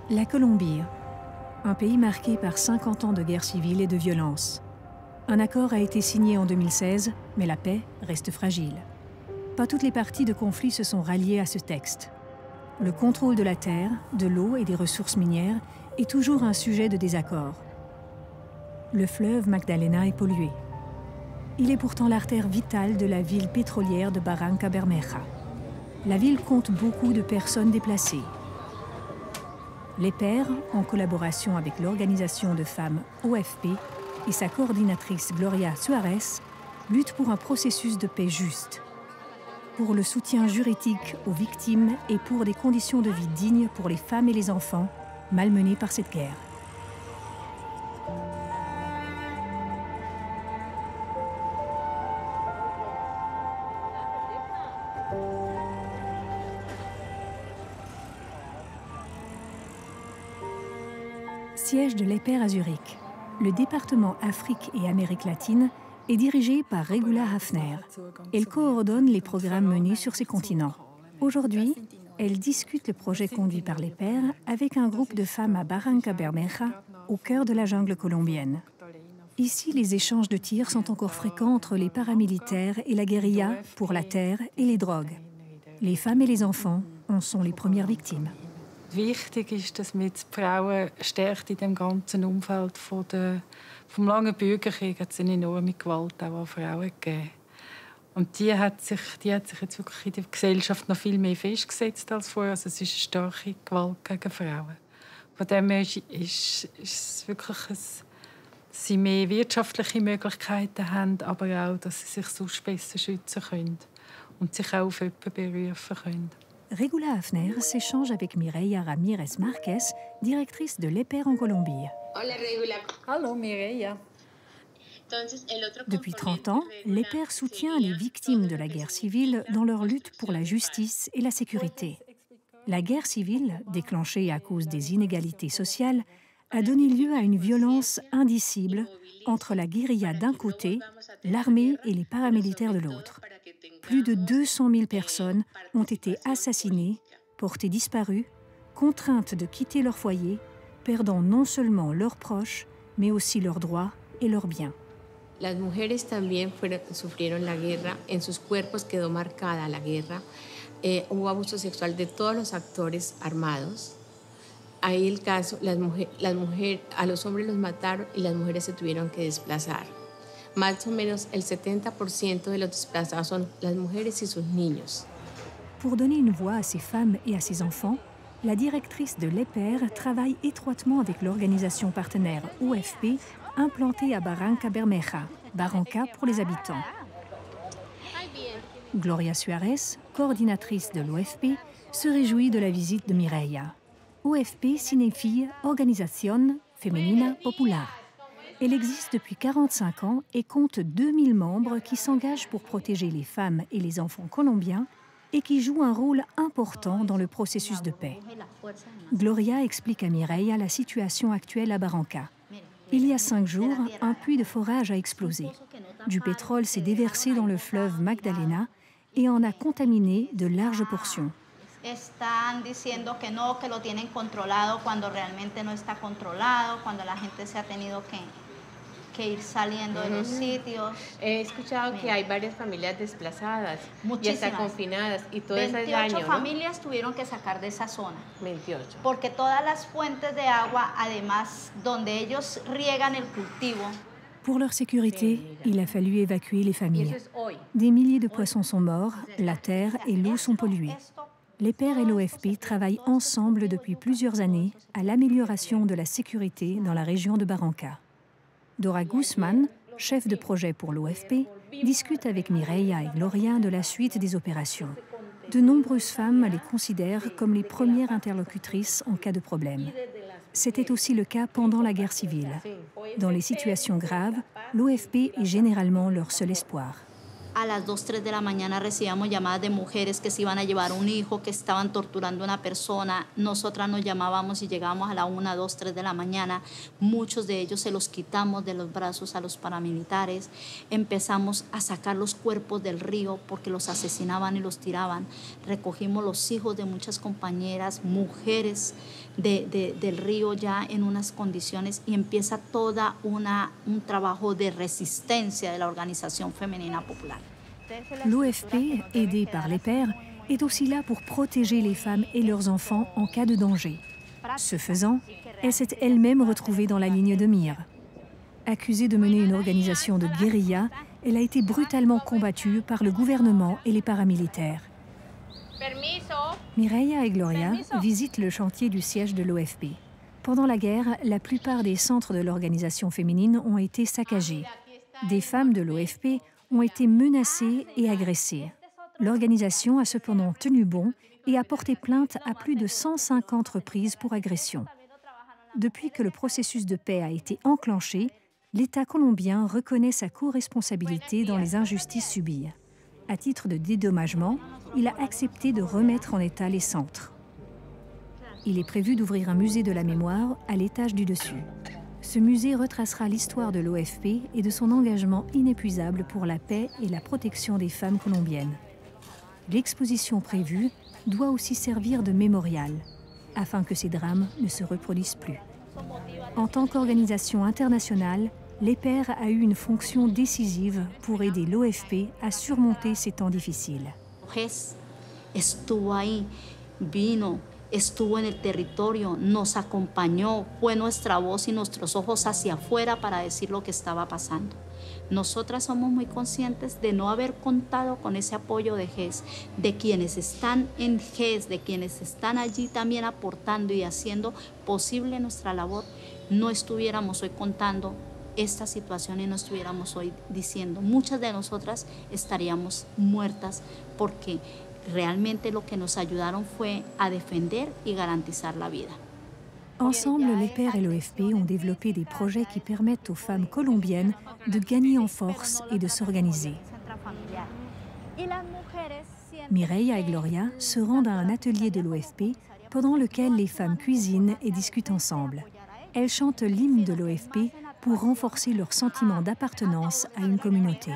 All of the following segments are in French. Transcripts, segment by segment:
La Colombie, un pays marqué par 50 ans de guerre civile et de violence. Un accord a été signé en 2016, mais la paix reste fragile. Pas toutes les parties de conflit se sont ralliées à ce texte. Le contrôle de la terre, de l'eau et des ressources minières est toujours un sujet de désaccord. Le fleuve Magdalena est pollué. Il est pourtant l'artère vitale de la ville pétrolière de Barranca Bermeja. La ville compte beaucoup de personnes déplacées. Les pairs, en collaboration avec l'organisation de femmes OFP et sa coordinatrice Gloria Suárez, luttent pour un processus de paix juste, pour le soutien juridique aux victimes et pour des conditions de vie dignes pour les femmes et les enfants malmenés par cette guerre. Siège de l'EPER à Zurich, le département Afrique et Amérique latine est dirigé par Regula Hafner. Elle coordonne les programmes menés sur ces continents. Aujourd'hui, elle discute le projet conduit par l'EPER avec un groupe de femmes à Barranca Bermeja, au cœur de la jungle colombienne. Ici, les échanges de tirs sont encore fréquents entre les paramilitaires et la guérilla pour la terre et les drogues. Les femmes et les enfants en sont les premières victimes. Wichtig ist, dass man die Frauen stärkt in dem ganzen Umfeld vom langen Bürgerkrieg. Hat es eine enorme Gewalt auch an Frauen gegeben. Und die hat sich jetzt wirklich in der Gesellschaft noch viel mehr festgesetzt als vorher. Also es ist eine starke Gewalt gegen Frauen. Von dem her ist es wirklich, dass sie mehr wirtschaftliche Möglichkeiten haben, aber auch, dass sie sich sonst besser schützen können und sich auch auf jemanden berufen können. Regula Hafner s'échange avec Mireia Ramírez Márquez, directrice de l'EPER en Colombie. Hola, Regula. Hallo, Mireia. Depuis 30 ans, l'EPER soutient les victimes de la guerre civile dans leur lutte pour la justice et la sécurité. La guerre civile, déclenchée à cause des inégalités sociales, a donné lieu à une violence indicible entre la guérilla d'un côté, l'armée et les paramilitaires de l'autre. Plus de 200 000 personnes ont été assassinées, portées disparues, contraintes de quitter leur foyer, perdant non seulement leurs proches, mais aussi leurs droits et leurs biens. Las mujeres también sufrieron la guerra, en sus cuerpos quedó marcada la guerra. Hubo abuso sexual de todos los actores armados. Ahí el caso, a los hombres los mataron y las mujeres se tuvieron que desplazar. Más o menos el 70% de los desplazados son las mujeres y sus niños. Pour donner une voix à ces femmes et à ces enfants, la directrice de l'EPER travaille étroitement avec l'organisation partenaire OFP implantée à Barranca Bermeja, Barranca pour les habitants. Gloria Suárez, coordinatrice de l'OFP, se réjouit de la visite de Mireia. OFP signifie Organización Femenina Popular. Elle existe depuis 45 ans et compte 2000 membres qui s'engagent pour protéger les femmes et les enfants colombiens et qui jouent un rôle important dans le processus de paix. Gloria explique à Mireia la situation actuelle à Barranca. Il y a 5 jours, un puits de forage a explosé. Du pétrole s'est déversé dans le fleuve Magdalena et en a contaminé de larges portions. Están diciendo que no, que lo tienen controlado cuando realmente no está controlado, cuando la gente se ha tenido que ir saliendo de los sitios. He escuchado que hay varias familias desplazadas y hasta confinadas y todo ese daño, 28 familias tuvieron que sacar de esa zona. 28. Porque todas las fuentes de agua, además, donde ellos riegan el cultivo. Pour leur sécurité, il a fallu évacuer les familles. Des milliers de poissons sont morts, la terre et l'eau sont polluées. L'EPER et l'OFP travaillent ensemble depuis plusieurs années à l'amélioration de la sécurité dans la région de Barranca. Dora Guzman, chef de projet pour l'OFP, discute avec Mireia et Gloria de la suite des opérations. De nombreuses femmes les considèrent comme les premières interlocutrices en cas de problème. C'était aussi le cas pendant la guerre civile. Dans les situations graves, l'OFP est généralement leur seul espoir. A las 2, 3 de la mañana recibíamos llamadas de mujeres que se iban a llevar un hijo, que estaban torturando a una persona. Nosotras nos llamábamos y llegábamos a la 1, 2, 3 de la mañana. Muchos de ellos se los quitamos de los brazos a los paramilitares. Empezamos a sacar los cuerpos del río porque los asesinaban y los tiraban. Recogimos los hijos de muchas compañeras, mujeres del río ya en unas condiciones, y empieza toda un trabajo de resistencia de la organización femenina popular. L'OFP, aidée par les pères, est aussi là pour protéger les femmes et leurs enfants en cas de danger. Ce faisant, elle s'est elle-même retrouvée dans la ligne de mire. Accusée de mener une organisation de guérilla, elle a été brutalement combattue par le gouvernement et les paramilitaires. Mireia et Gloria visitent le chantier du siège de l'OFP. Pendant la guerre, la plupart des centres de l'organisation féminine ont été saccagés. Des femmes de l'OFP ont été menacées et agressées. L'organisation a cependant tenu bon et a porté plainte à plus de 150 reprises pour agression. Depuis que le processus de paix a été enclenché, l'État colombien reconnaît sa co-responsabilité dans les injustices subies. À titre de dédommagement, il a accepté de remettre en état les centres. Il est prévu d'ouvrir un musée de la mémoire à l'étage du dessus. Ce musée retracera l'histoire de l'OFP et de son engagement inépuisable pour la paix et la protection des femmes colombiennes. L'exposition prévue doit aussi servir de mémorial, afin que ces drames ne se reproduisent plus. En tant qu'organisation internationale, l'EPER a eu une fonction décisive pour aider l'OFP à surmonter ces temps difficiles. Estuvo ahí, vino, estuvo en el territorio, nos acompañó, fue nuestra voz y nuestros ojos hacia afuera para decir lo que estaba pasando. Nosotras somos muy conscientes de no haber contado con ese apoyo de GES, de quienes están en GES, de quienes están allí también aportando y haciendo posible nuestra labor. No estuviéramos hoy contando esta situación y no estuviéramos hoy diciendo, muchas de nosotras estaríamos muertas porque realmente lo que nos ayudaron fue a defender y garantizar la vida. Ensemble, l'EPER et l'OFP ont développé des projets qui permettent aux femmes colombiennes de gagner en force et de s'organiser. Mireia et Gloria se rendent à un atelier de l'OFP pendant lequel les femmes cuisinent et discutent ensemble. Elles chantent l'hymne de l'OFP pour renforcer leur sentiment d'appartenance à une communauté.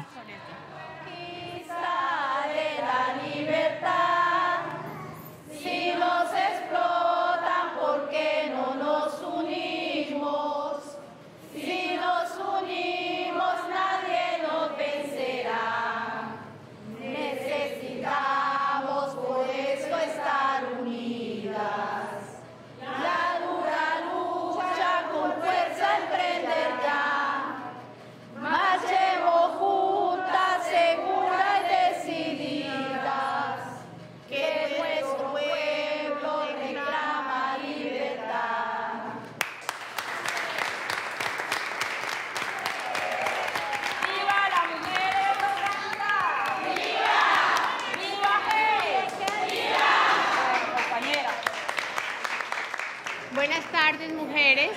Buenas tardes, mujeres.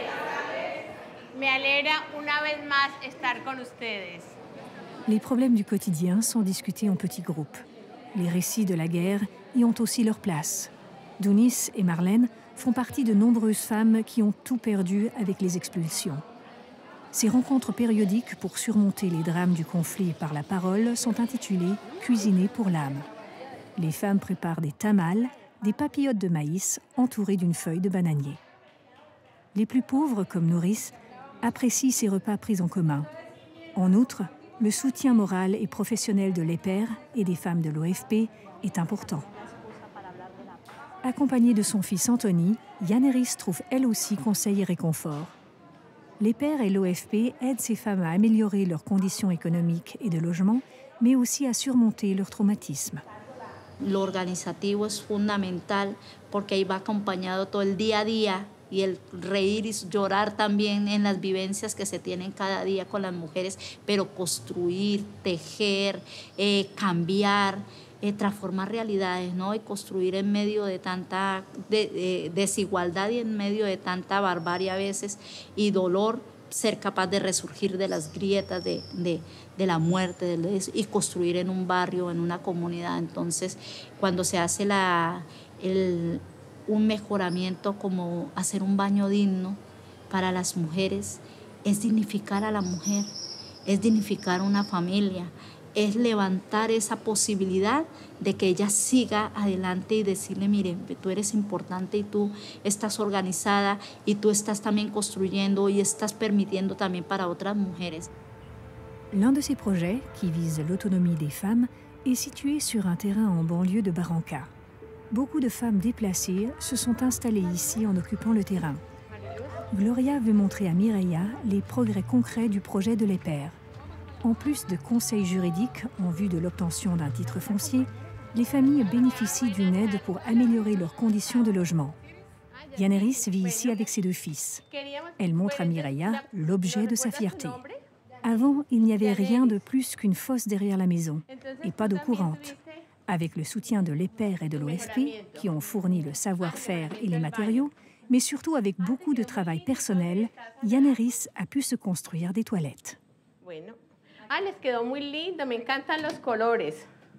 Me alegra una vez más estar con ustedes. Les problèmes du quotidien sont discutés en petits groupes. Les récits de la guerre y ont aussi leur place. Dounis et Marlène font partie de nombreuses femmes qui ont tout perdu avec les expulsions. Ces rencontres périodiques pour surmonter les drames du conflit par la parole sont intitulées « Cuisiner pour l'âme ». Les femmes préparent des tamales, des papillotes de maïs entourées d'une feuille de bananier. Les plus pauvres, comme Nourrice, apprécient ces repas pris en commun. En outre, le soutien moral et professionnel de l'EPER et des femmes de l'OFP est important. Accompagnée de son fils Anthony, Yaneris trouve elle aussi conseil et réconfort. L'EPER et l'OFP aident ces femmes à améliorer leurs conditions économiques et de logement, mais aussi à surmonter leur traumatisme. Lo organizativo es fundamental porque ahí va acompañado todo el día a día y el reír y llorar también en las vivencias que se tienen cada día con las mujeres, pero construir, tejer, cambiar, transformar realidades, ¿no? Y construir en medio de tanta desigualdad y en medio de tanta barbarie a veces y dolor, ser capaz de resurgir de las grietas de la muerte y construir en un barrio, en una comunidad. Entonces, cuando se hace un mejoramiento como hacer un baño digno para las mujeres, es dignificar a la mujer, es dignificar una familia, es levantar esa posibilidad de que ella siga adelante y decirle, mire, tú eres importante y tú estás organizada y tú estás también construyendo y estás permitiendo también para otras mujeres. L'un de ces projets, qui vise l'autonomie des femmes, est situé sur un terrain en banlieue de Barranca. Beaucoup de femmes déplacées se sont installées ici en occupant le terrain. Gloria veut montrer à Mireia les progrès concrets du projet de l'EPER. En plus de conseils juridiques en vue de l'obtention d'un titre foncier, les familles bénéficient d'une aide pour améliorer leurs conditions de logement. Yaneris vit ici avec ses 2 fils. Elle montre à Mireia l'objet de sa fierté. Avant, il n'y avait rien de plus qu'une fosse derrière la maison et pas d'eau courante. Avec le soutien de l'EPER et de l'OFP, qui ont fourni le savoir-faire et les matériaux, mais surtout avec beaucoup de travail personnel, Yaneris a pu se construire des toilettes. Les quedó muy lindo, me encantan los colores.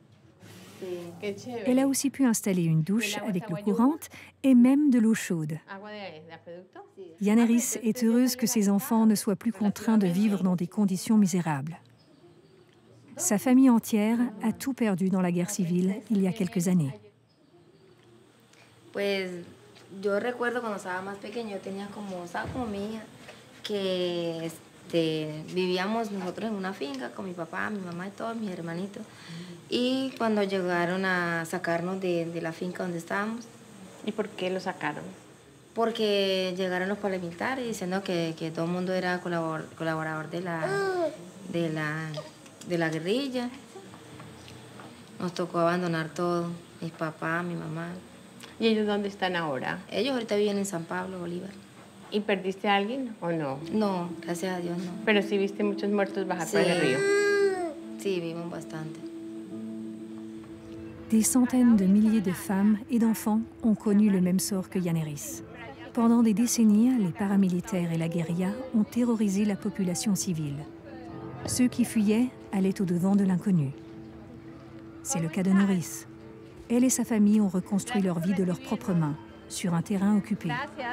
Elle a aussi pu installer une douche avec l'eau courante et même de l'eau chaude. Yaneris est heureuse que ses enfants ne soient plus contraints de vivre dans des conditions misérables. Sa famille entière a tout perdu dans la guerre civile il y a quelques années. Pues yo recuerdo cuando estaba más pequeño, estaba como mi hija, que vivíamos nosotros en una finca con mi papá, mi mamá y todos mis hermanitos. Y cuando llegaron a sacarnos de la finca donde estábamos. ¿Y por qué lo sacaron? Porque llegaron los paramilitares diciendo que todo el mundo era colaborador de la guerrilla. Nos tocó abandonar todo, mis papás, mi mamá. ¿Y ellos dónde están ahora? Ellos ahorita viven en San Pablo, Bolívar. ¿Y perdiste a alguien o no? No, gracias a Dios no. Pero sí viste muchos muertos bajar por el río. Sí, vimos bastante. Des centaines de milliers de femmes et d'enfants ont connu le même sort que Yaneris. Pendant des décennies, les paramilitaires et la guérilla ont terrorisé la population civile. Ceux qui fuyaient allaient au-devant de l'inconnu. C'est le cas de Nourrice. Elle et sa famille ont reconstruit leur vie de leurs propres mains, sur un terrain occupé.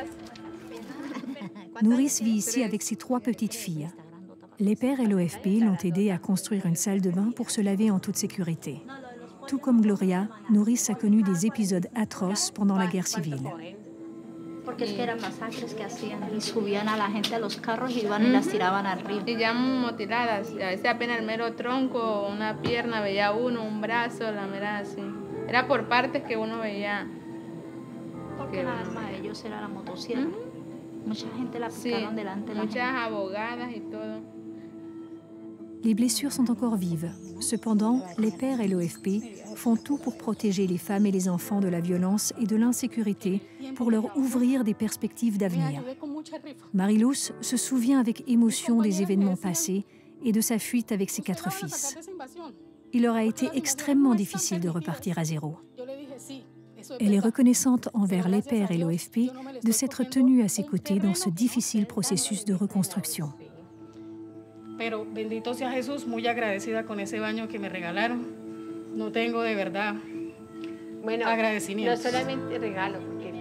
Nourrice vit ici avec ses 3 petites filles. L'EPER et l'OFP l'ont aidée à construire une salle de bain pour se laver en toute sécurité. Tout comme Gloria, Nourrice a connu des épisodes atroces pendant la guerre civile. Porque es que eran masacres que hacían y subían a la gente a los carros y iban y las tiraban al río. Y ya mutiladas, a veces apenas el mero tronco, una pierna veía uno, un brazo, la mera así. Era por partes que uno veía. Porque la arma de ellos era la motosierra. Mucha gente la picaron delante de la gente. Muchas abogadas y todo. Les blessures sont encore vives. Cependant, l'EPER et l'OFP font tout pour protéger les femmes et les enfants de la violence et de l'insécurité pour leur ouvrir des perspectives d'avenir. Mariluz se souvient avec émotion des événements passés et de sa fuite avec ses 4 fils. Il leur a été extrêmement difficile de repartir à zéro. Elle est reconnaissante envers l'EPER et l'OFP de s'être tenue à ses côtés dans ce difficile processus de reconstruction. Pero bendito sea Jesús, muy agradecida con ese baño que me regalaron. No tengo de verdad agradecimiento. No solamente regalo, porque...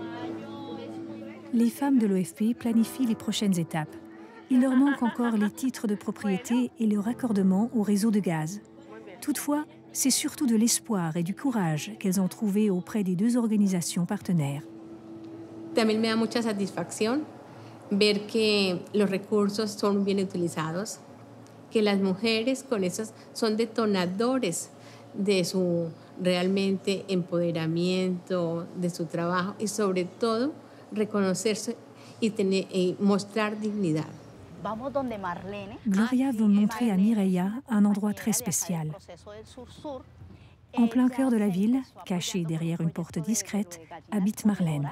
Les femmes de l'OFP planifient les prochaines étapes. Il leur manque encore les titres de propriété et le raccordement au réseau de gaz. Toutefois, c'est surtout de l'espoir et du courage qu'elles ont trouvé auprès des 2 organisations partenaires. También me da mucha satisfacción ver que los recursos son bien utilizados, que las mujeres con esos son detonadores de su realmente empoderamiento, de su trabajo y sobre todo reconocerse y mostrar dignidad. Gloria veut montrer à Mireia un endroit très spécial. En plein cœur de la ville, cachée derrière une porte discrète, habite Marlène.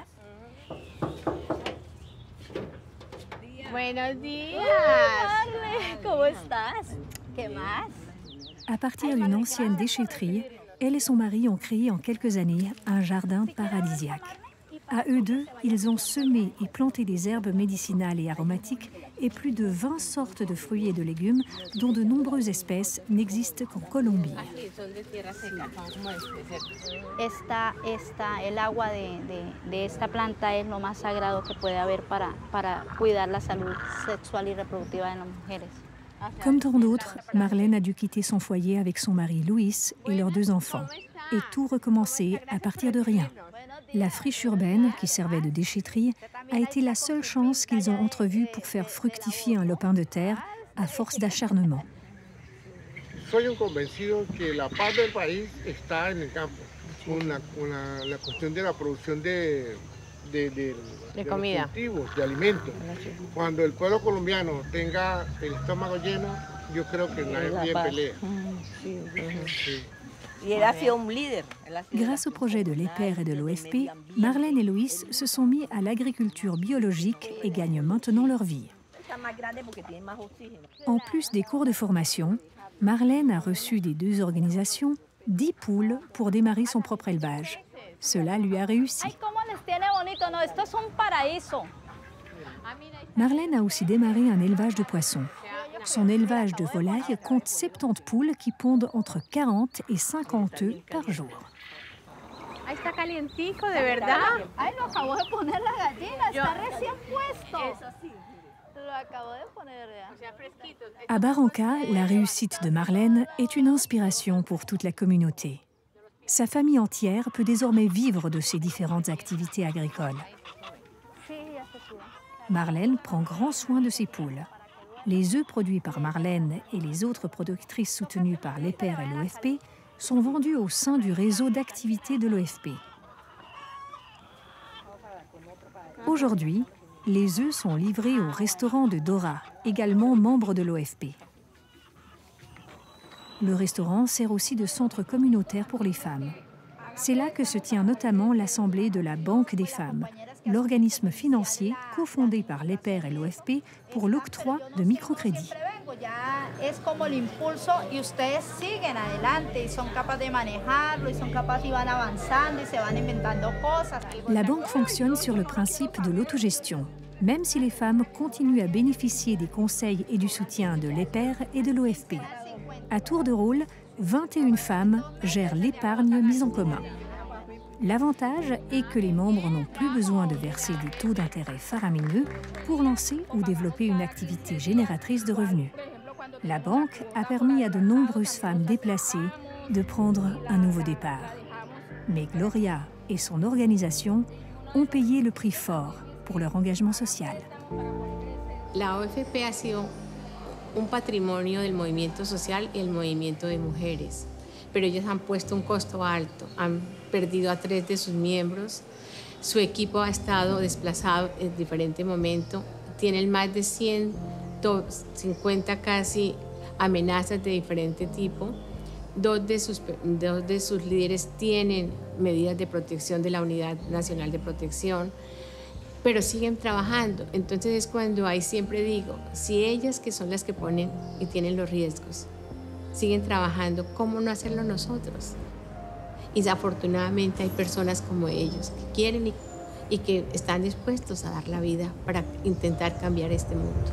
Buenos días. Marle, ¿cómo estás? ¿Qué más? À partir d'une ancienne déchetterie, elle et son mari ont créé en quelques années un jardin paradisiaque. À eux deux, ils ont semé et planté des herbes médicinales et aromatiques et plus de 20 sortes de fruits et de légumes, dont de nombreuses espèces n'existent qu'en Colombie. El agua de esta planta es lo más sagrado que puede haber para cuidar la salud sexual y reproductiva de las mujeres. Comme tant d'autres, Marlène a dû quitter son foyer avec son mari Luis et leurs 2 enfants, et tout recommencer à partir de rien. La friche urbaine, qui servait de déchetterie, a été la seule chance qu'ils ont entrevue pour faire fructifier un lopin de terre à force d'acharnement. Soy un convencido que la paz del país está en el campo, la cuestión de la producción de comida, cultivos, de alimentos. Cuando el pueblo colombiano tenga el estómago lleno, yo creo que nadie pelea. Sí. Grâce au projet de l'EPER et de l'OFP, Marlène et Luis se sont mis à l'agriculture biologique et gagnent maintenant leur vie. En plus des cours de formation, Marlène a reçu des 2 organisations 10 poules pour démarrer son propre élevage. Cela lui a réussi. Marlène a aussi démarré un élevage de poissons. Son élevage de volailles compte 70 poules qui pondent entre 40 et 50 œufs par jour. Ahí está calientico, de verdad. Ay, lo acabo de poner la gallina, está recién puesto. Lo acabo de poner. À Barranca, la réussite de Marlène est une inspiration pour toute la communauté. Sa famille entière peut désormais vivre de ses différentes activités agricoles. Marlène prend grand soin de ses poules. Les œufs produits par Marlène et les autres productrices soutenues par l'EPER et l'OFP sont vendus au sein du réseau d'activités de l'OFP. Aujourd'hui, les œufs sont livrés au restaurant de Dora, également membre de l'OFP. Le restaurant sert aussi de centre communautaire pour les femmes. C'est là que se tient notamment l'Assemblée de la Banque des femmes, l'organisme financier cofondé par l'EPER et l'OFP pour l'octroi de microcrédits. La banque fonctionne sur le principe de l'autogestion, même si les femmes continuent à bénéficier des conseils et du soutien de l'EPER et de l'OFP. À tour de rôle, 21 femmes gèrent l'épargne mise en commun. L'avantage est que les membres n'ont plus besoin de verser des taux d'intérêt faramineux pour lancer ou développer une activité génératrice de revenus. La banque a permis à de nombreuses femmes déplacées de prendre un nouveau départ. Mais Gloria et son organisation ont payé le prix fort pour leur engagement social. La OFP ha sido un patrimonio del movimiento social y el movimiento de mujeres, pero ellos han puesto un costo alto, han perdido a 3 de sus miembros, su equipo ha estado desplazado en diferentes momentos, tienen más de 150 casi amenazas de diferente tipo, 2 de sus líderes tienen medidas de protección de la Unidad Nacional de Protección, pero siguen trabajando. Entonces es cuando ahí siempre digo, si ellas que son las que ponen y tienen los riesgos, siguen trabajando, ¿cómo no hacerlo nosotros? Y afortunadamente hay personas como ellos que quieren y que están dispuestos a dar la vida para intentar cambiar este mundo.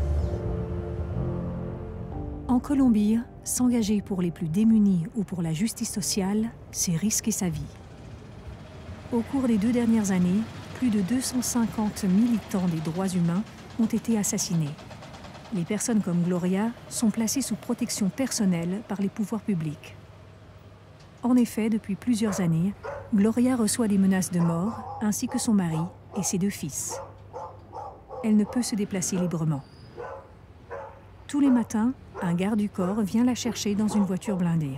En Colombie, s'engager pour les plus démunis ou pour la justice sociale, c'est risquer sa vie. Au cours des 2 dernières années, plus de 250 militants des droits humains ont été assassinés. Les personnes comme Gloria sont placées sous protection personnelle par les pouvoirs publics. En effet, depuis plusieurs années, Gloria reçoit des menaces de mort, ainsi que son mari et ses 2 fils. Elle ne peut se déplacer librement. Tous les matins, un garde du corps vient la chercher dans une voiture blindée.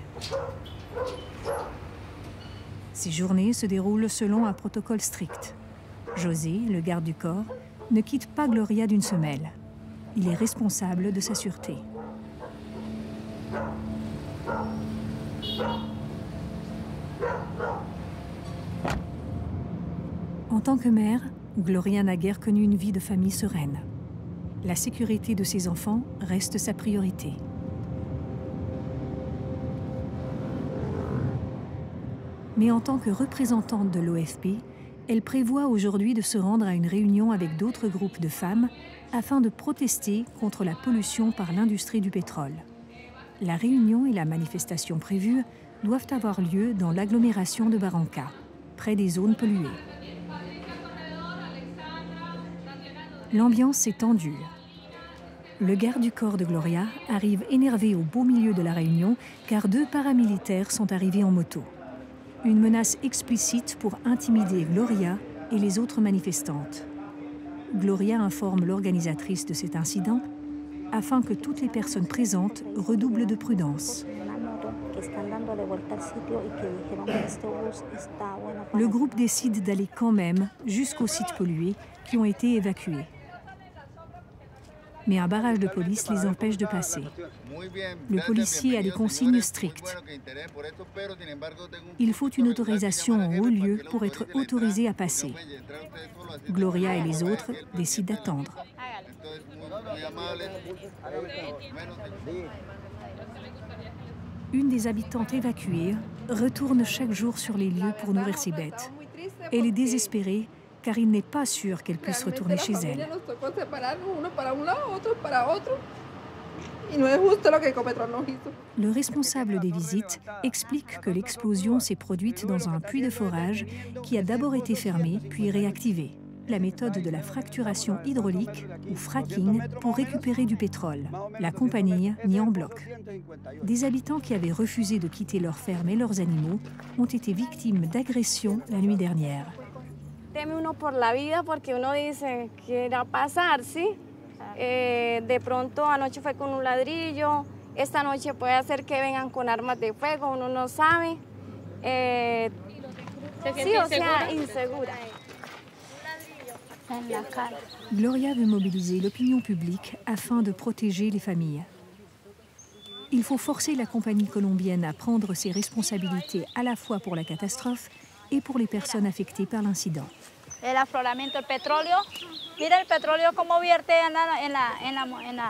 Ces journées se déroulent selon un protocole strict. José, le garde du corps, ne quitte pas Gloria d'une semelle. Il est responsable de sa sûreté. En tant que mère, Gloria n'a guère connu une vie de famille sereine. La sécurité de ses enfants reste sa priorité. Mais en tant que représentante de l'OFP, Elle prévoit aujourd'hui de se rendre à une réunion avec d'autres groupes de femmes afin de protester contre la pollution par l'industrie du pétrole. La réunion et la manifestation prévue doivent avoir lieu dans l'agglomération de Barranca, près des zones polluées. L'ambiance est tendue. Le garde du corps de Gloria arrive énervé au beau milieu de la réunion car 2 paramilitaires sont arrivés en moto. Une menace explicite pour intimider Gloria et les autres manifestantes. Gloria informe l'organisatrice de cet incident afin que toutes les personnes présentes redoublent de prudence. Le groupe décide d'aller quand même jusqu'aux sites pollués qui ont été évacués. Mais un barrage de police les empêche de passer. Le policier a des consignes strictes. Il faut une autorisation en haut lieu pour être autorisé à passer. Gloria et les autres décident d'attendre. Une des habitantes évacuées retourne chaque jour sur les lieux pour nourrir ses bêtes. Elle est désespérée car il n'est pas sûr qu'elle puisse retourner chez elle. Le responsable des visites explique que l'explosion s'est produite dans un puits de forage qui a d'abord été fermé puis réactivé. La méthode de la fracturation hydraulique, ou fracking, pour récupérer du pétrole. La compagnie nie en bloc. Des habitants qui avaient refusé de quitter leurs fermes et leurs animaux ont été victimes d'agressions la nuit dernière. Teme uno por la vida porque uno dice que irá a pasar, ¿sí? De pronto anoche fue con un ladrillo, esta noche puede ser que vengan con armas de fuego, uno no sabe. Sí, o sea, insegura. Gloria veut mobiliser l'opinion publique afin de protéger les familles. Il faut forcer la compagnie colombienne à prendre ses responsabilités à la fois pour la catastrophe et pour les personnes affectées par l'incident. El afloramiento del petróleo. Mira el petróleo cómo vierte en la...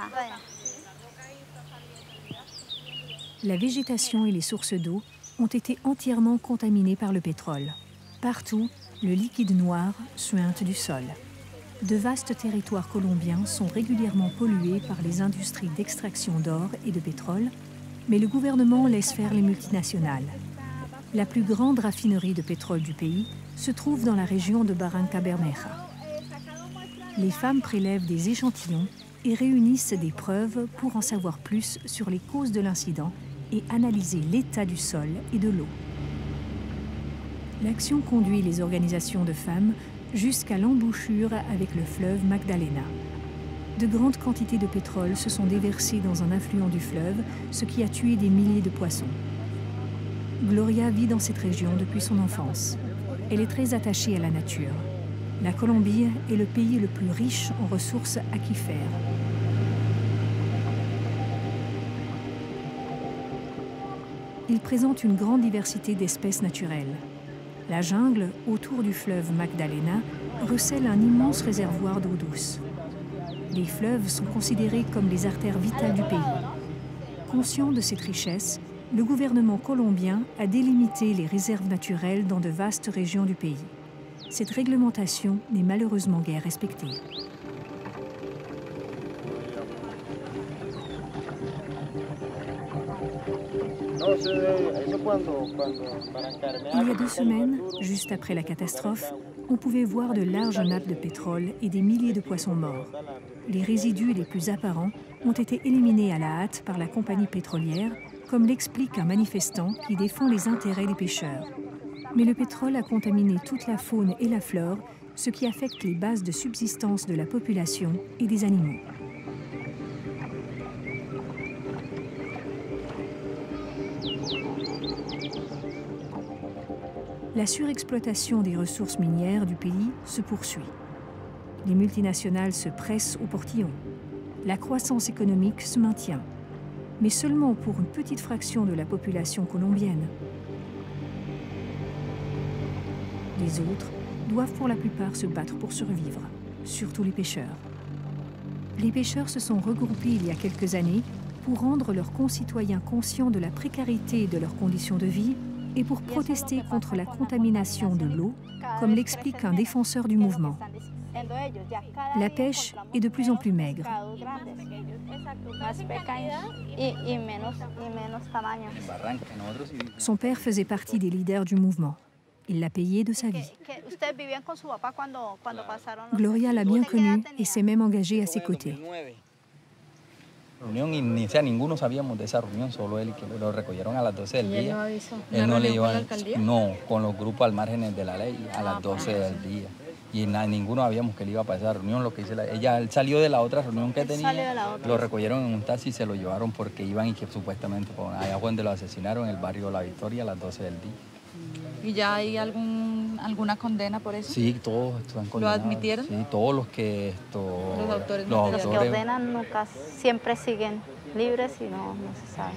La végétation et les sources d'eau ont été entièrement contaminées par le pétrole. Partout, le liquide noir suinte du sol. De vastes territoires colombiens sont régulièrement pollués par les industries d'extraction d'or et de pétrole, mais le gouvernement laisse faire les multinationales. La plus grande raffinerie de pétrole du pays se trouve dans la région de Barranca Bermeja. Les femmes prélèvent des échantillons et réunissent des preuves pour en savoir plus sur les causes de l'incident et analyser l'état du sol et de l'eau. L'action conduit les organisations de femmes jusqu'à l'embouchure avec le fleuve Magdalena. De grandes quantités de pétrole se sont déversées dans un affluent du fleuve, ce qui a tué des milliers de poissons. Gloria vit dans cette région depuis son enfance. Elle est très attachée à la nature. La Colombie est le pays le plus riche en ressources aquifères. Il présente une grande diversité d'espèces naturelles. La jungle autour du fleuve Magdalena recèle un immense réservoir d'eau douce. Les fleuves sont considérés comme les artères vitales du pays. Conscient de cette richesse, le gouvernement colombien a délimité les réserves naturelles dans de vastes régions du pays. Cette réglementation n'est malheureusement guère respectée. Il y a 2 semaines, juste après la catastrophe, on pouvait voir de larges nappes de pétrole et des milliers de poissons morts. Les résidus les plus apparents ont été éliminés à la hâte par la compagnie pétrolière, comme l'explique un manifestant qui défend les intérêts des pêcheurs. Mais le pétrole a contaminé toute la faune et la flore, ce qui affecte les bases de subsistance de la population et des animaux. La surexploitation des ressources minières du pays se poursuit. Les multinationales se pressent au portillon. La croissance économique se maintient, mais seulement pour une petite fraction de la population colombienne. Les autres doivent pour la plupart se battre pour survivre, surtout les pêcheurs. Les pêcheurs se sont regroupés il y a quelques années pour rendre leurs concitoyens conscients de la précarité de leurs conditions de vie et pour protester contre la contamination de l'eau, comme l'explique un défenseur du mouvement. La pêche est de plus en plus maigre. Son père faisait partie des leaders du mouvement. Il l'a payé de sa vie. Gloria l'a bien connu et s'est même engagée à ses côtés. Reunión y o sea, ninguno sabíamos de esa reunión, solo él, que lo recogieron a las 12 del día. Él no le iba, no, con los grupos al margen de la ley a las 12 del día. Y ninguno sabíamos que él iba para esa reunión. Lo que hizo ella, él salió de la otra reunión que tenía, lo recogieron en un taxi y se lo llevaron porque iban y que supuestamente allá fue donde lo asesinaron en el barrio La Victoria a las 12 del día. ¿Y ya hay alguna condena por eso? Sí, todos están condenados. ¿Lo admitieron? Sí, todos los que los autores los que ordenan nunca siempre siguen libres y no se sabe.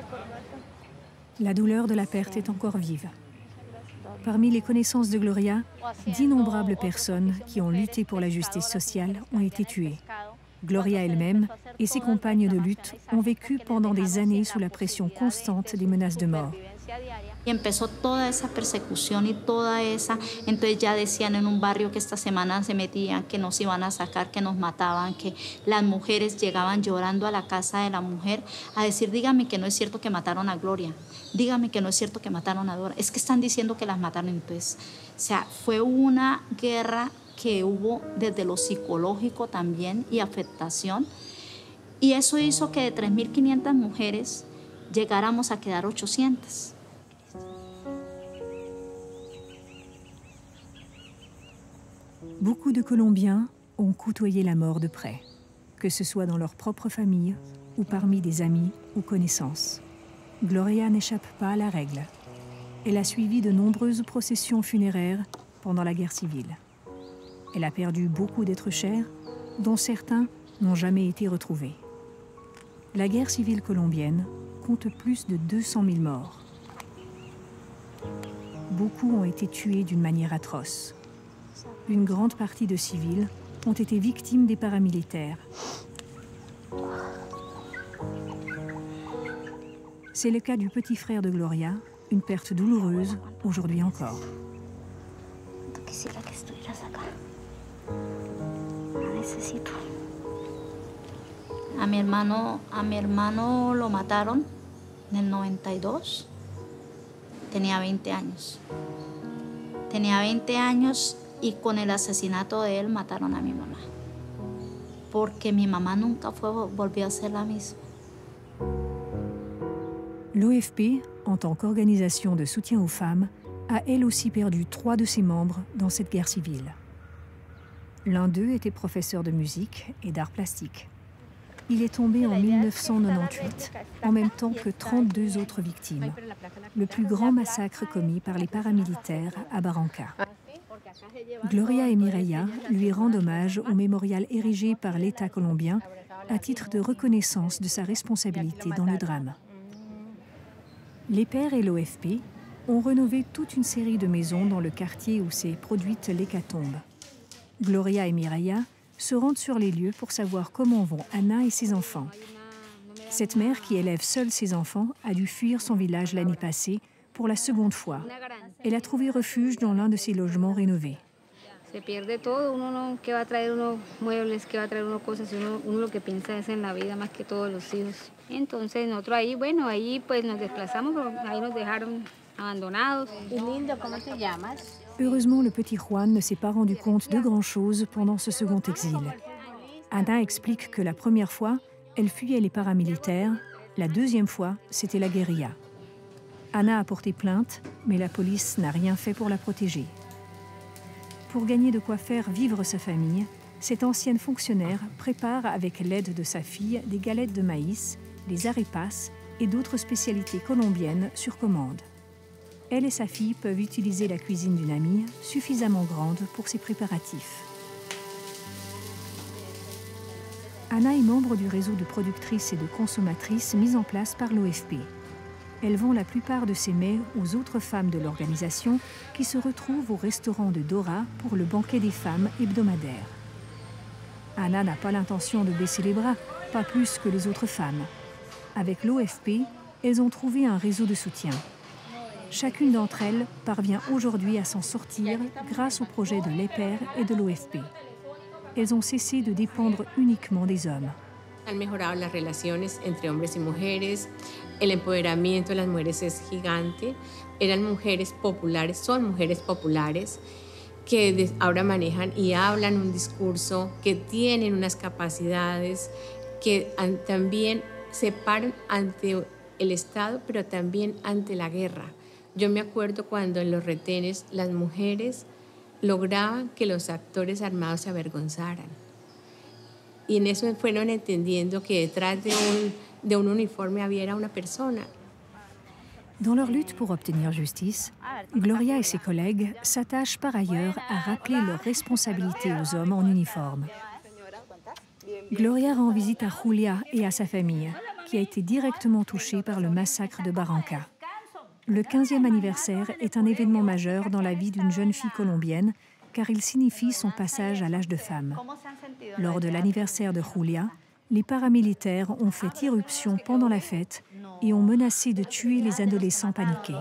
La douleur de la perte est encore vive. Parmi les connaissances de Gloria, d'innombrables personnes qui ont lutté pour la justice sociale ont été tuées. Gloria elle-même et ses compagnes de lutte ont vécu pendant des années sous la pression constante des menaces de mort. Y empezó toda esa persecución y toda esa, entonces ya decían en un barrio que esta semana se metían, que nos iban a sacar, que nos mataban, que las mujeres llegaban llorando a la casa de la mujer a decir, dígame que no es cierto que mataron a Gloria, dígame que no es cierto que mataron a Dora, es que están diciendo que las mataron. Entonces, o sea, fue una guerra que hubo desde lo psicológico también y afectación, y eso hizo que de 3.500 mujeres llegáramos a quedar 800. Beaucoup de Colombiens ont côtoyé la mort de près, que ce soit dans leur propre famille ou parmi des amis ou connaissances. Gloria n'échappe pas à la règle. Elle a suivi de nombreuses processions funéraires pendant la guerre civile. Elle a perdu beaucoup d'êtres chers, dont certains n'ont jamais été retrouvés. La guerre civile colombienne compte plus de 200 000 morts. Beaucoup ont été tués d'une manière atroce. Une grande partie de civils ont été victimes des paramilitaires. C'est le cas du petit frère de Gloria, une perte douloureuse, aujourd'hui encore. A mi hermano lo mataron en el 92. Tenía 20 años. Tenía 20 años y con el asesinato de él mataron a mi mamá. Porque mi mamá nunca volvió a ser la misma. L'OFP, en tant qu'organisation de soutien aux femmes, a elle aussi perdu 3 de ses membres dans cette guerre civile. L'un d'eux était professeur de musique et d'art plastique. Il est tombé en 1998, en même temps que 32 autres victimes. Le plus grand massacre commis par les paramilitaires à Barranca. Gloria et Mireia lui rendent hommage au mémorial érigé par l'État colombien à titre de reconnaissance de sa responsabilité dans le drame. Les pères et l'OFP ont rénové toute une série de maisons dans le quartier où s'est produite l'hécatombe. Gloria et Mireia se rendent sur les lieux pour savoir comment vont Anna et ses enfants. Cette mère qui élève seule ses enfants a dû fuir son village l'année passée pour la seconde fois. Elle a trouvé refuge dans l'un de ses logements rénovés. Se pierde todo, uno no, que va a traer unos muebles, que va a traer unas cosas, uno lo que piensa es en la vida más que todos los hijos. Entonces nosotros ahí, bueno, ahí pues nos desplazamos, pero ahí nos dejaron abandonados. Y lindo, ¿cómo te llamas? Heureusement, le petit Juan ne s'est pas rendu compte de grand-chose pendant ce second exil. Anna explique que la première fois, elle fuyait les paramilitaires, la deuxième fois, c'était la guérilla. Anna a porté plainte, mais la police n'a rien fait pour la protéger. Pour gagner de quoi faire vivre sa famille, cette ancienne fonctionnaire prépare avec l'aide de sa fille des galettes de maïs, des arepas et d'autres spécialités colombiennes sur commande. Elle et sa fille peuvent utiliser la cuisine d'une amie suffisamment grande pour ses préparatifs. Anna est membre du réseau de productrices et de consommatrices mis en place par l'OFP. Elle vend la plupart de ses mets aux autres femmes de l'organisation qui se retrouvent au restaurant de Dora pour le banquet des femmes hebdomadaire. Anna n'a pas l'intention de baisser les bras, pas plus que les autres femmes. Avec l'OFP, elles ont trouvé un réseau de soutien. Chacune d'entre elles parvient aujourd'hui à s'en sortir grâce au projet de l'EPER et de l'OFP. Elles ont cessé de dépendre uniquement des hommes. Han mejorado las relaciones entre hombres y mujeres, el empoderamiento de las mujeres es gigante, eran mujeres populares, son mujeres populares que ahora manejan y hablan un discurso, que tienen unas capacidades, que también se paran ante el Estado, pero también ante la guerra. Yo me acuerdo cuando en los retenes las mujeres lograban que los actores armados se avergonzaran. Y en eso fueron entendiendo que detrás de un uniforme había una persona. Dans leur lutte pour obtenir justice, Gloria et ses collègues s'attachent par ailleurs à rappeler leurs responsabilités aux hommes en uniforme. Gloria rend visite à Julia et à sa famille, qui a été directement touchée par le massacre de Barranca. Le 15e anniversaire est un événement majeur dans la vie d'une jeune fille colombienne, car il signifie son passage à l'âge de femme. Lors de l'anniversaire de Julia, les paramilitaires ont fait irruption pendant la fête et ont menacé de tuer les adolescents paniqués.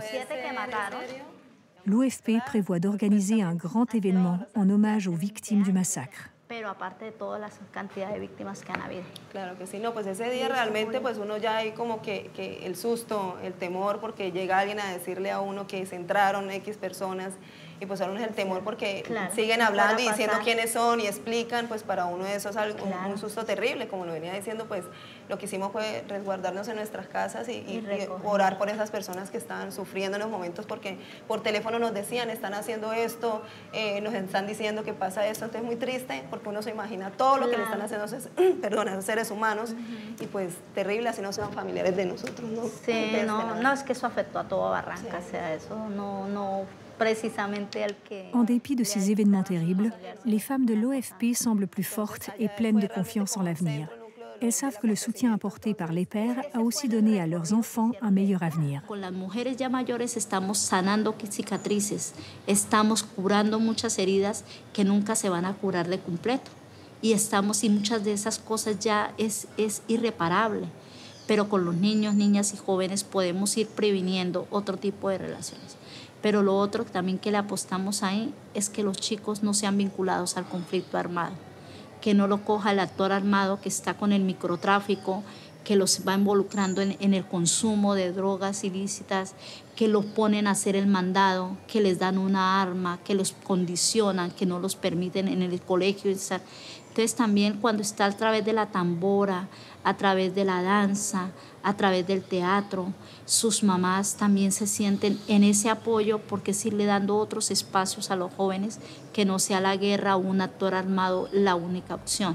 L'OFP prévoit d'organiser un grand événement en hommage aux victimes du massacre. Pero aparte de todas las cantidades de víctimas que han habido. Claro que sí, no, pues ese día realmente pues uno ya hay como que el susto, el temor, porque llega alguien a decirle a uno que se entraron X personas y pues ahora uno es el temor porque siguen hablando y diciendo quiénes son y explican, pues para uno eso es algo, un susto terrible, como lo venía diciendo, pues lo que hicimos fue resguardarnos en nuestras casas y orar por esas personas que estaban sufriendo en los momentos, porque por teléfono nos decían, están haciendo esto, nos están diciendo que pasa esto, entonces es muy triste porque uno se imagina todo lo que le están haciendo a esos seres humanos y pues terrible, así no sean familiares de nosotros, ¿no? Sí, no, es que eso afectó a toda Barranca, o sea, eso no précisément elle qui... En dépit de ces événements terribles, les femmes de l'OFP semblent plus fortes et pleines de confiance en l'avenir. Elles savent que le soutien apporté par l'EPER a aussi donné à leurs enfants un meilleur avenir. Con las mujeres ya mayores estamos sanando cicatrices, estamos curando muchas heridas que nunca se van a curar de completo. Y muchas de esas cosas ya es irreparable. Pero con los niños, niñas y jóvenes podemos ir previniendo otro tipo de relaciones. Pero lo otro también que le apostamos ahí es que los chicos no sean vinculados al conflicto armado, que no lo coja el actor armado que está con el microtráfico, que los va involucrando en el consumo de drogas ilícitas, que los ponen a hacer el mandado, que les dan una arma, que los condicionan, que no los permiten en el colegio estar. Entonces también cuando está a través de la tambora, a través de la danza, a través del teatro, sus mamás también se sienten en ese apoyo porque es irle dando otros espacios a los jóvenes, que no sea la guerra o un actor armado la única opción.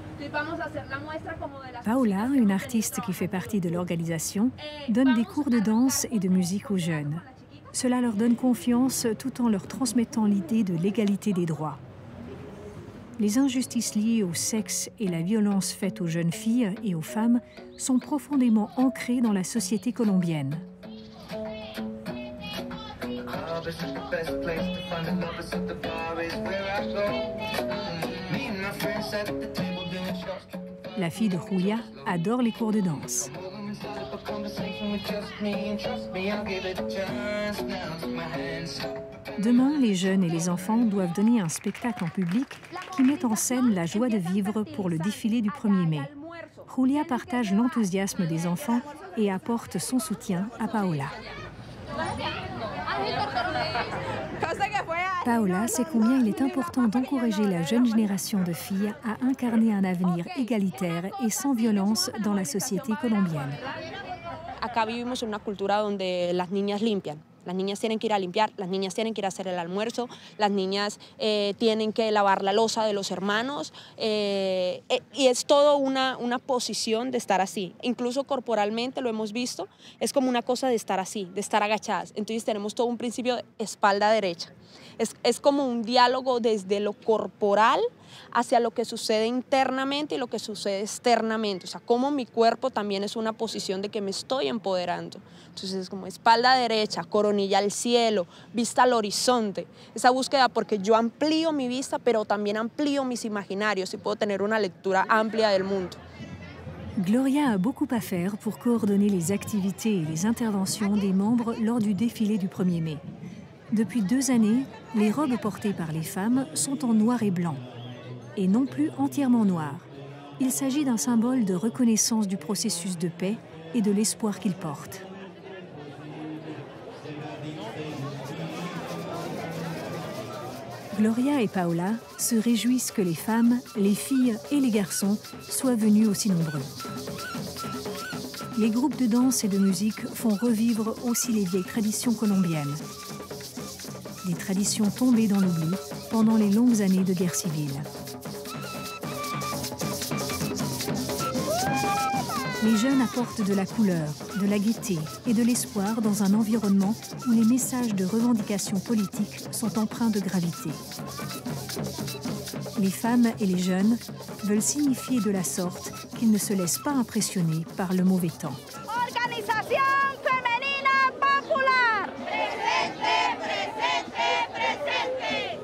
Paola, une artiste qui fait partie de l'organisation, donne des cours de danse et de musique aux jeunes. Cela leur donne confiance tout en leur transmettant l'idée de l'égalité des droits. Les injustices liées au sexe et la violence faite aux jeunes filles et aux femmes sont profondément ancrées dans la société colombienne. La fille de Julia adore les cours de danse. Demain, les jeunes et les enfants doivent donner un spectacle en public qui met en scène la joie de vivre pour le défilé du 1er mai. Julia partage l'enthousiasme des enfants et apporte son soutien à Paola. Paola sait combien il est important d'encourager la jeune génération de filles à incarner un avenir égalitaire et sans violence dans la société colombienne. Acá vivimos en una cultura donde las niñas limpian. Las niñas tienen que ir a limpiar, las niñas tienen que ir a hacer el almuerzo, las niñas tienen que lavar la loza de los hermanos y es todo una posición de estar así. Incluso corporalmente lo hemos visto, es como una cosa de estar así, de estar agachadas. Entonces tenemos todo un principio de espalda derecha. Es como un diálogo desde lo corporal hacia lo que sucede internamente y lo que sucede externamente. O sea, cómo mi cuerpo también es una posición de que me estoy empoderando. Entonces es como espalda derecha, coronilla al cielo, vista al horizonte. Esa búsqueda porque yo amplío mi vista, pero también amplío mis imaginarios y puedo tener una lectura amplia del mundo. Gloria a beaucoup à faire pour coordonner les activités et les interventions des membres lors du défilé du 1er mai. Depuis 2 années, les robes portées par les femmes sont en noir et blanc, et non plus entièrement noires. Il s'agit d'un symbole de reconnaissance du processus de paix et de l'espoir qu'il porte. Gloria et Paola se réjouissent que les femmes, les filles et les garçons soient venus aussi nombreux. Les groupes de danse et de musique font revivre aussi les vieilles traditions colombiennes. Des traditions tombées dans l'oubli pendant les longues années de guerre civile. Les jeunes apportent de la couleur, de la gaieté et de l'espoir dans un environnement où les messages de revendication politique sont empreints de gravité. Les femmes et les jeunes veulent signifier de la sorte qu'ils ne se laissent pas impressionner par le mauvais temps. Organización Femenina Popular. Presente, presente, presente.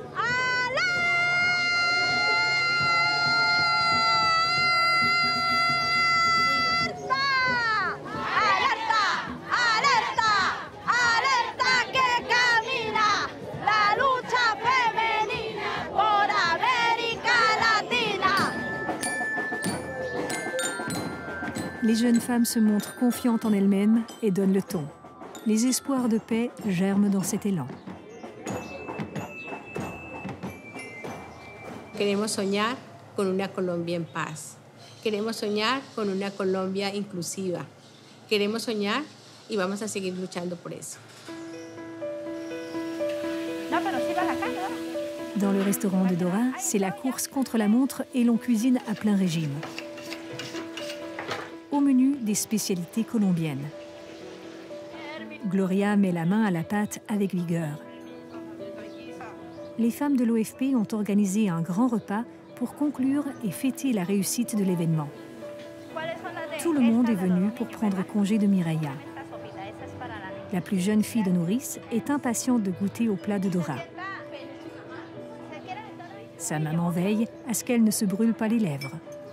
Les jeunes femmes se montrent confiantes en elles-mêmes et donnent le ton. Les espoirs de paix germent dans cet élan. Queremos soñar con una Colombia en paz. Queremos soñar con una Colombia inclusiva. Queremos soñar y vamos a seguir luchando por eso. Dans le restaurant de Dora, c'est la course contre la montre et l'on cuisine à plein régime. Au menu, des spécialités colombiennes. Gloria met la main à la pâte avec vigueur. Les femmes de l'OFP ont organisé un grand repas pour conclure et fêter la réussite de l'événement. Tout le monde est venu pour prendre congé de Mireia. La plus jeune fille de nourrice est impatiente de goûter au plat de Dora. Sa maman veille à ce qu'elle ne se brûle pas les lèvres.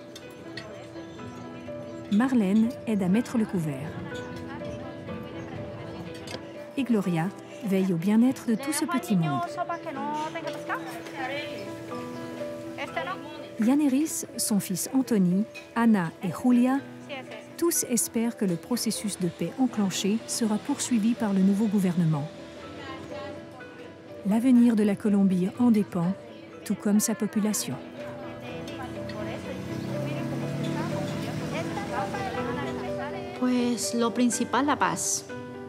Marlène aide à mettre le couvert. Et Gloria veille au bien-être de tout ce petit monde. Yaneris, son fils Anthony, Anna et Julia, tous espèrent que le processus de paix enclenché sera poursuivi par le nouveau gouvernement. L'avenir de la Colombie en dépend, tout comme sa population. Pues lo principal, la paz.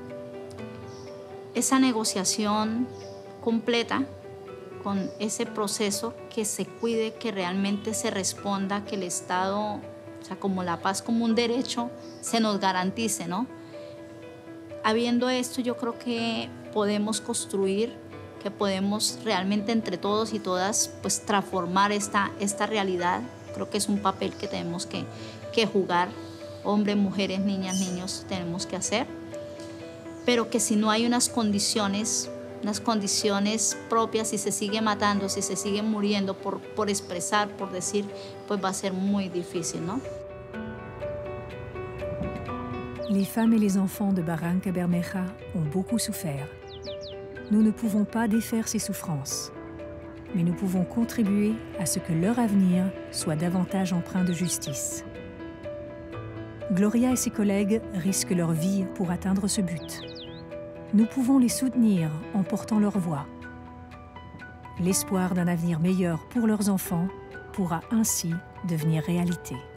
Esa negociación completa con ese proceso, que se cuide, que realmente se responda, que el Estado, o sea, como la paz como un derecho, se nos garantice, ¿no? Habiendo esto, yo creo que podemos construir, que podemos realmente entre todos y todas pues transformar esta realidad. Creo que es un papel que tenemos que jugar. Hombres, mujeres, niñas, niños, tenemos que hacer, pero que si no hay unas condiciones propias, si se sigue matando, si se sigue muriendo por expresar, por decir, pues va a ser muy difícil, ¿no? Les femmes et les enfants de Barranca Bermeja ont beaucoup souffert. Nous ne pouvons pas défaire ces souffrances, mais nous pouvons contribuer à ce que leur avenir soit davantage empreint de justice. Gloria et ses collègues risquent leur vie pour atteindre ce but. Nous pouvons les soutenir en portant leur voix. L'espoir d'un avenir meilleur pour leurs enfants pourra ainsi devenir réalité.